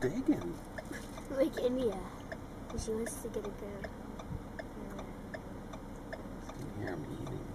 digging? Like India. She wants to get a girl. Here I'm eating.